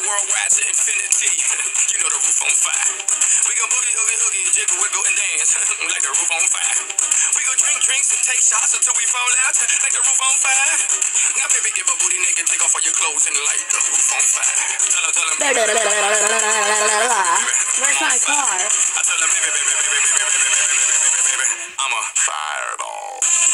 worldwide to infinity. You know the roof on fire. We gon' boogie, oogie, oogie, jiggle, wiggle, and dance like the roof on fire. We gon' drink drinks and take shots until we fall out like the roof on fire. Now baby, give a booty naked, take off all your clothes and light the roof on fire. Tell her, Where's my car? I tell her, baby, I'm a fireball.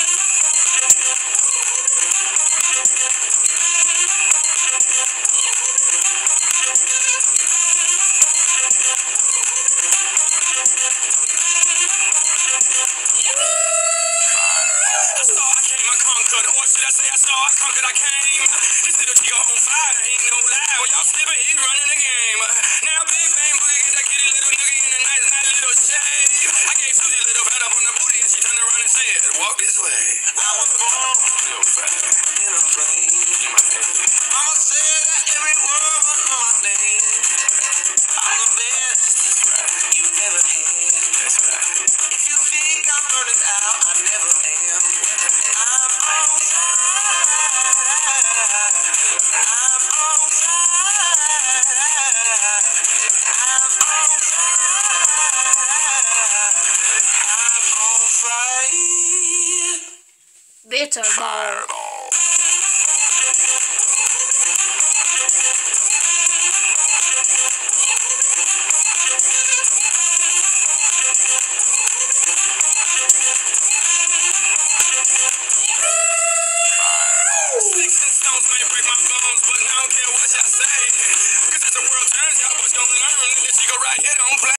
Or should I say I saw, I conquered, I came. This little chico on fire, ain't no lie. When y'all slipping, he's running the game. Now big bang boogie, get that kitty little nugget in a nice little shade. I gave Susie a little pat up on the booty and she turned around and said, walk this way. I was born so fat in a plane. Mama said that every word was my name. I'm the best you never had. That's right. If you think I'm burning out, I never am. I'm on fire. I'm on fire. I'm on fire. I'm on fire. Bitter ball. Sticks and stones may break my bones, but I don't care what y'all say. Cause as the world turns, y'all boys gonna learn that she go right here, don't play.